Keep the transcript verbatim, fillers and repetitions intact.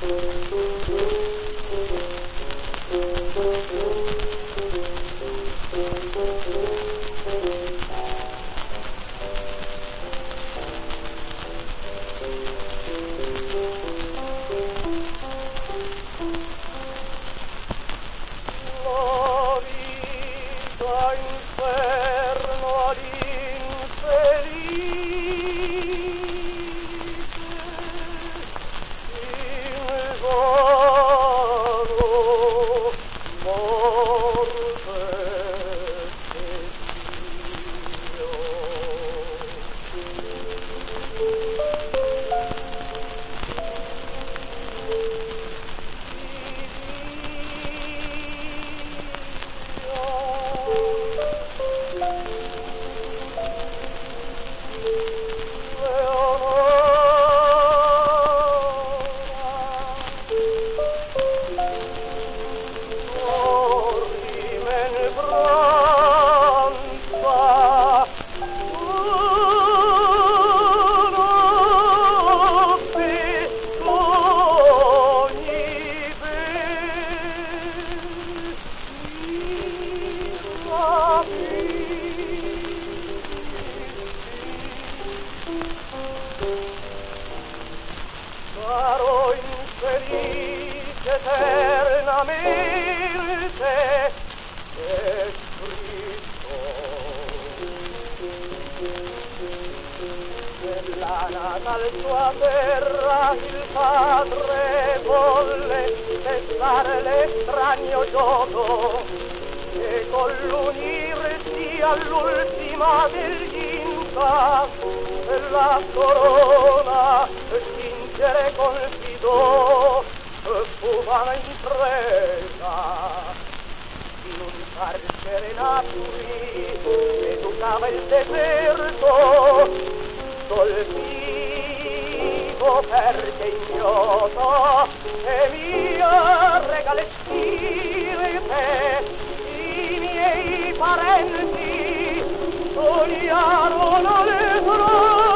Sarò infelice eternamente e scritto nella natal sua terra il padre volle cessare l'estraneo gioco e con l'unirsi all'ultima degli Inca e la corona vincere confidò fu vana impresa in un carcere naturi educava il deserto colpivo perché ignoto e mia regalestirete i miei parenti sognarono le trovate